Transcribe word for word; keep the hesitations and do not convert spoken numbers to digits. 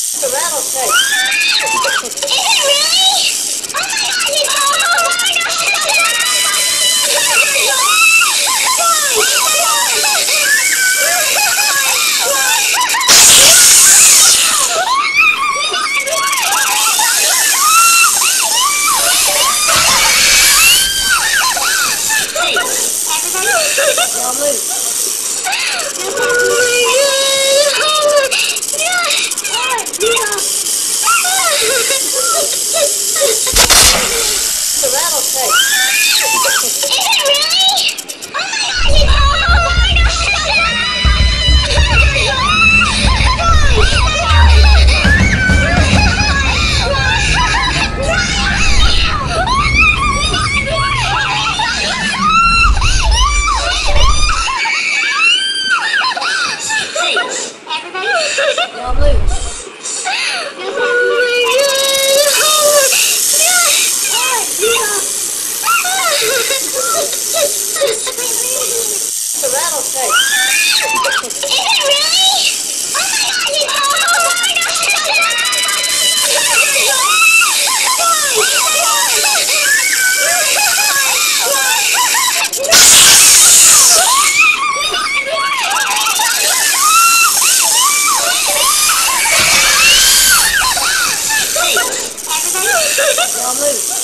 The rattlesnake. Is it really? Oh my god, it's so oh my Don't move. The rattlesnake. Is it really? Oh my god, it's oh my Don't move. The rattlesnake. Is it really? Oh my god, it's oh my Don't move.